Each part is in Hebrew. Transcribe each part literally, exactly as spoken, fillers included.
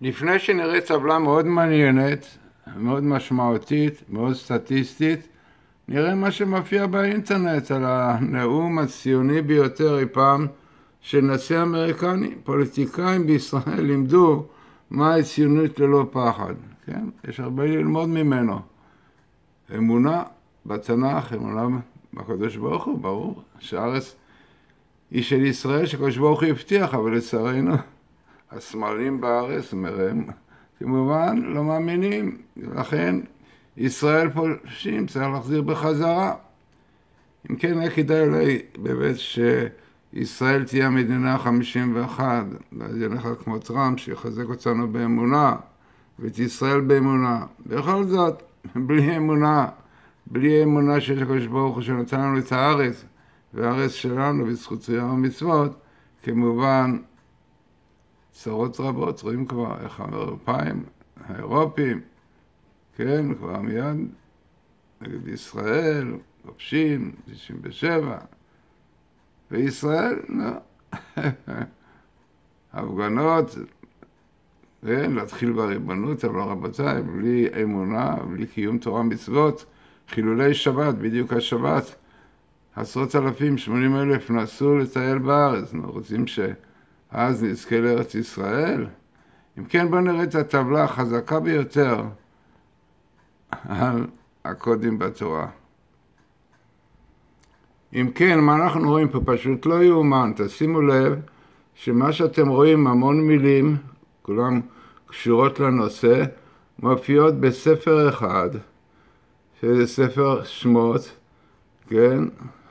לפני שנראה טבלה מאוד מעניינת, מאוד משמעותית, מאוד סטטיסטית, נראה מה שמופיע באינטרנט על הנאום הציוני ביותר אי פעם של נשיא אמריקני. פוליטיקאים בישראל לימדו מהי ציונות ללא פחד. כן? יש הרבה ללמוד ממנו. אמונה בתנ"ך, אמונה בקדוש ברוך הוא, ברור. שהארץ היא של ישראל שקדוש ברוך הוא הבטיח, אבל לצערנו הסמלים בארץ מראים, כמובן לא מאמינים. לכן ישראל פולשים, צריך להחזיר בחזרה. אם כן, היה כדאי אולי באמת שישראל תהיה המדינה חמישים ואחת, וזה אחד כמו טראמפ שיחזק אותנו באמונה, ואת ישראל באמונה. בכל זאת, בלי אמונה, בלי אמונה שיש הקדוש ברוך הוא שנתן לנו את הארץ, והארץ שלנו בזכות תורה ומצוות, כמובן צרות רבות, רואים כבר איך האירופאים, האירופים, כן, כבר מיד נגד ישראל, כובשים, תשעים ושבע, וישראל, לא. הפגנות, כן, להתחיל בריבונות, אבל רבותיי, בלי אמונה, בלי קיום תורה ומצוות, חילולי שבת, בדיוק השבת, עשרות אלפים, שמונים אלף נסעו לטייל בארץ. אנחנו רוצים שאז נזכה לארץ ישראל. אם כן, בואו נראה את הטבלה החזקה ביותר על הקודים בתורה. אם כן, מה אנחנו רואים פה פשוט לא יאומן. תשימו לב שמה שאתם רואים, המון מילים, כולם קשורות לנושא, מופיעות בספר אחד, שזה ספר שמות, כן?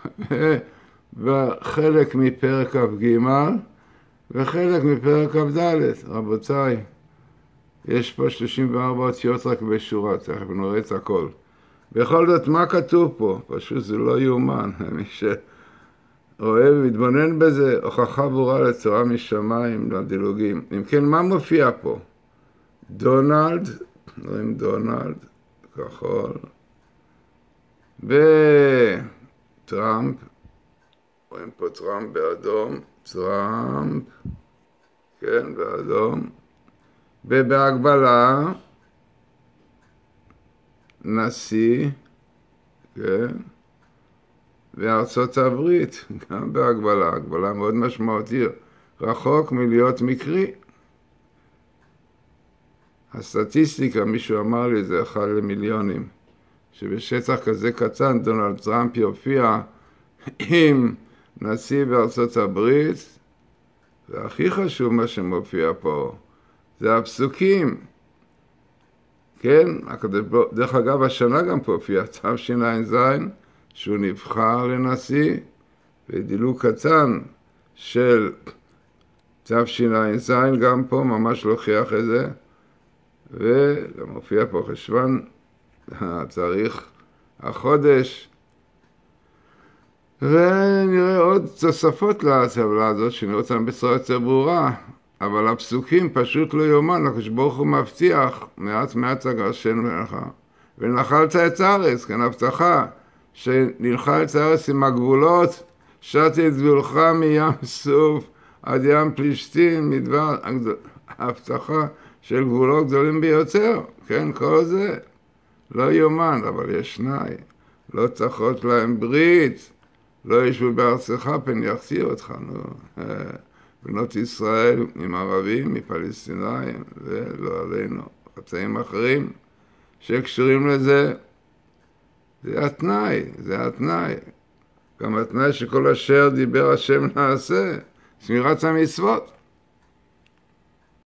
וחלק מפרק כ"ג וחלק מפרק כ"ד. רבותיי, יש פה שלושים וארבע אותיות רק בשורה, תכף נראה את הכל. בכל זאת, מה כתוב פה? פשוט זה לא יאומן. מי שרואה ומתבונן בזה, הוכחה ברורה לתורה משמיים, לדילוגים. אם כן, מה מופיע פה? דונלד, רואים דונלד, כחול, וטראמפ, רואים פה טראמפ באדום, טראמפ, כן, באדום, ובהגבלה, נשיא, כן, וארצות הברית, גם בהגבלה, הגבלה מאוד משמעותית, רחוק מלהיות מקרי. הסטטיסטיקה, מישהו אמר לי, זה אחד למיליונים, שבשטח כזה קטן דונלד טראמפ יופיע עם נשיא בארצות הברית, והכי חשוב מה שמופיע פה, זה הפסוקים. כן, דרך אגב, השנה גם פה הופיע תשע"ז, שהוא נבחר לנשיא, ודילוג קטן של תשע"ז גם פה, ממש להוכיח את זה, וגם מופיע פה חשוון, התאריך, החודש, ונראה עוד תוספות לטבלה הזאת, שנראה אותם בצורה יותר ברורה, אבל הפסוקים פשוט לא יאומן, הקדוש ברוך הוא מבטיח, מעט מעט תגרשנו ממך, ונחלת את הארץ, כאן הבטחה, שננחל את הארץ עם הגבולות, שתי את גבולך מים סוף עד ים פלישתים, מדבר, הבטחה של גבולות גדולים ביותר, כן, כל זה לא יאומן, אבל יש שניים, לא תחות להם ברית, לא ישבו בארצך פן יחציר אותך, נו. בנות ישראל עם ערבים, מפלסטינאים, ולא עלינו, חצאים אחרים שקשורים לזה. זה התנאי, זה התנאי. גם התנאי שכל אשר דיבר השם נעשה, שמירת המצוות.